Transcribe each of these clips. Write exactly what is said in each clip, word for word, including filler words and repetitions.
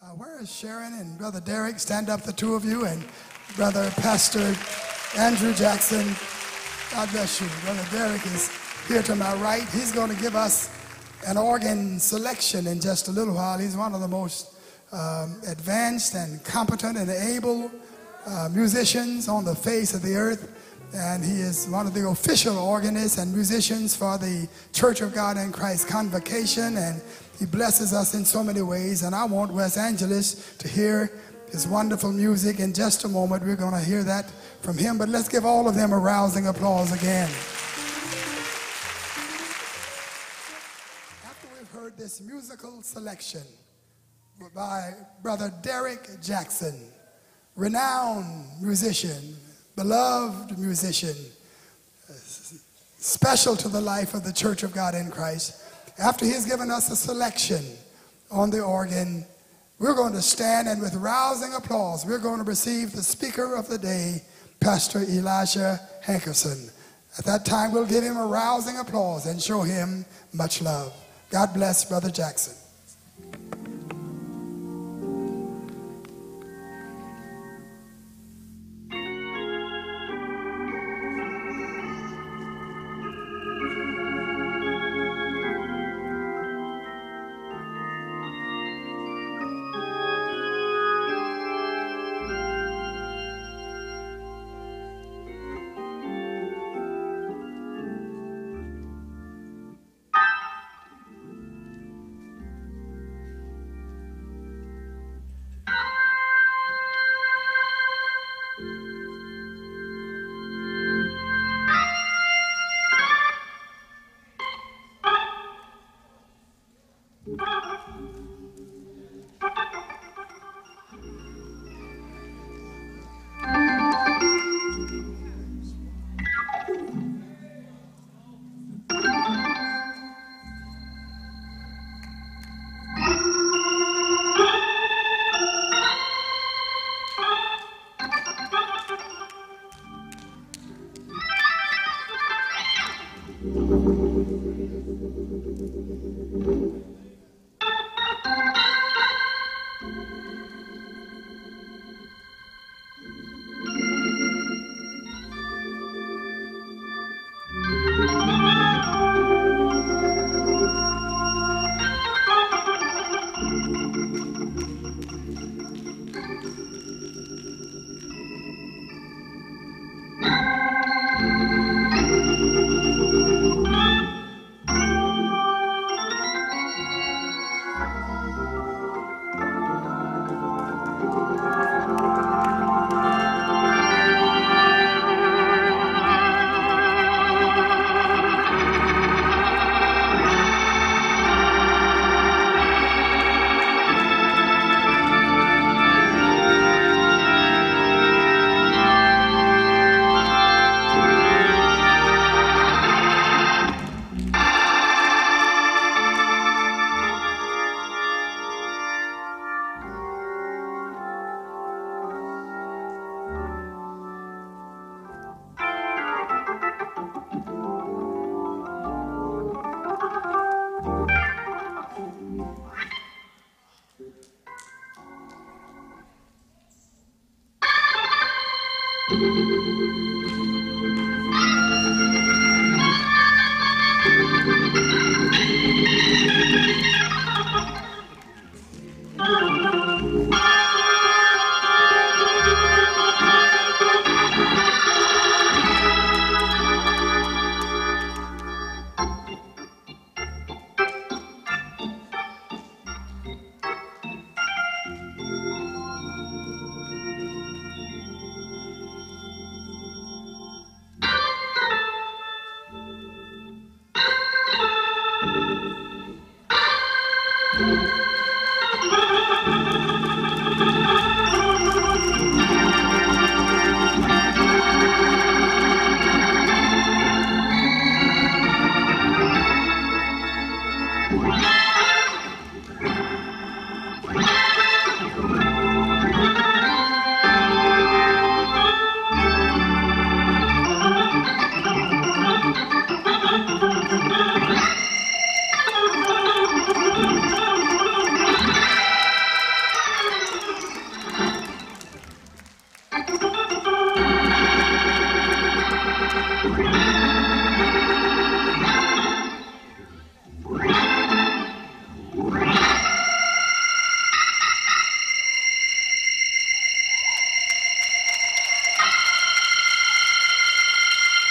Uh, where is Sharon and Brother Derrick? Stand up, the two of you, and Brother Pastor Andrew Jackson. God bless you. Brother Derrick is here to my right. He's going to give us an organ selection in just a little while. He's one of the most um, advanced and competent and able uh, musicians on the face of the earth. And he is one of the official organists and musicians for the Church of God in Christ Convocation. And he blesses us in so many ways. And I want West Angeles to hear his wonderful music. In just a moment, we're going to hear that from him. But let's give all of them a rousing applause again. After we've heard this musical selection by Brother Derrick Jackson, renowned musician, beloved musician, special to the life of the Church of God in Christ. After he's given us a selection on the organ, we're going to stand, and with rousing applause, we're going to receive the speaker of the day, Pastor Elijah Hankerson. At that time, we'll give him a rousing applause and show him much love. God bless Brother Jackson.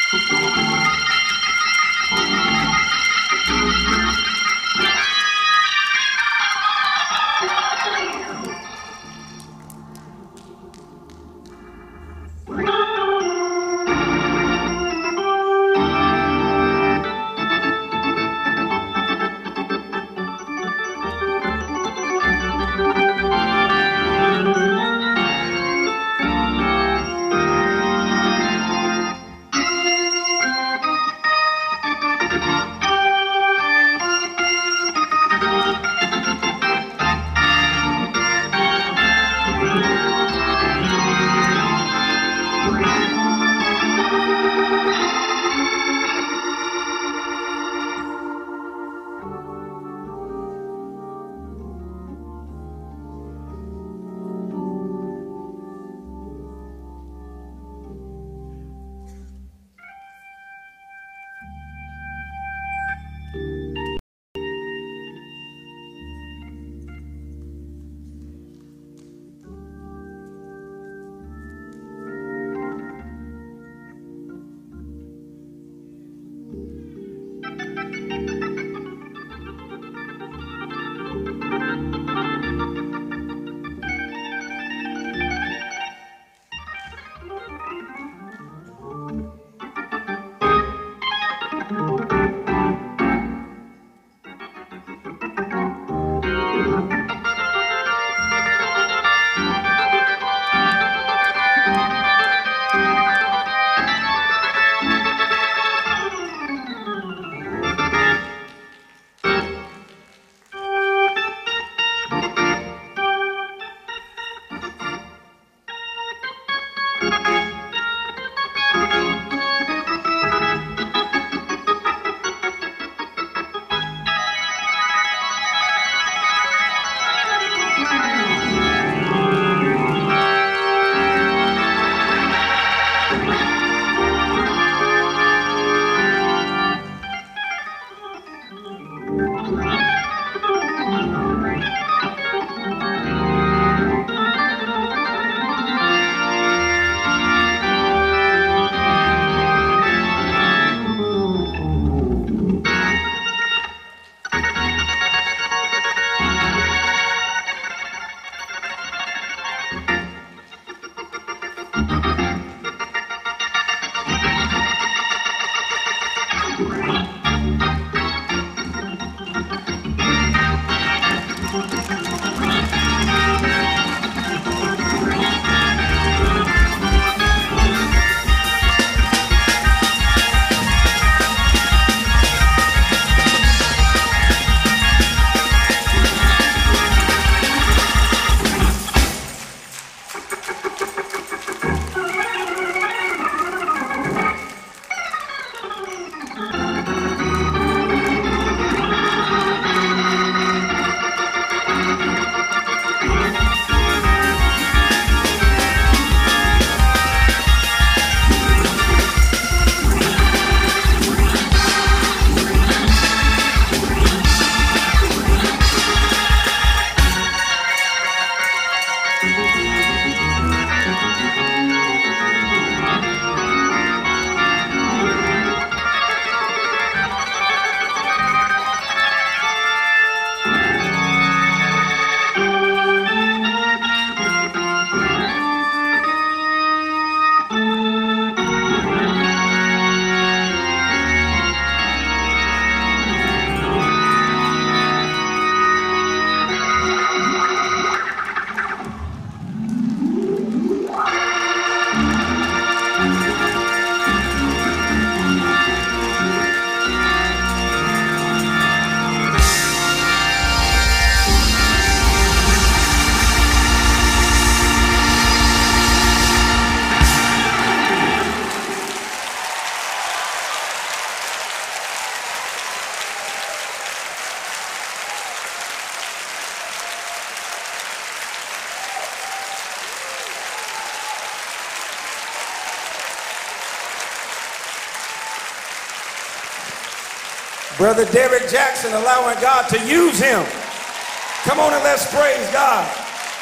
Brother Derrick Jackson, allowing God to use him. Come on and let's praise God.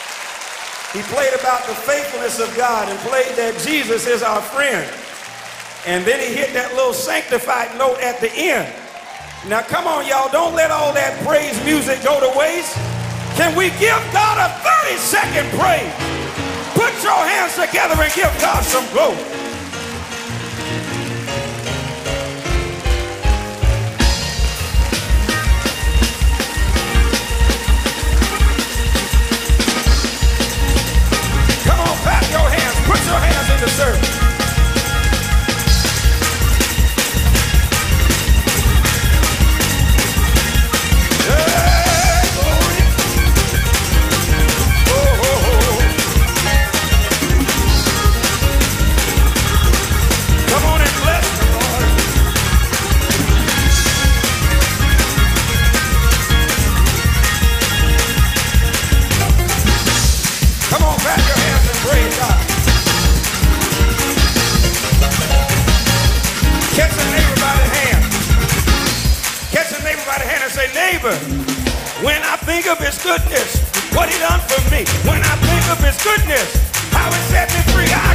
He played about the faithfulness of God and played that Jesus is our friend. And then he hit that little sanctified note at the end. Now come on, y'all, don't let all that praise music go to waste. Can we give God a thirty second praise? Put your hands together and give God some glory. Come on, clap your hands, put your hands in the service. When I think of his goodness, what he done for me, when I think of his goodness, how he set me free, I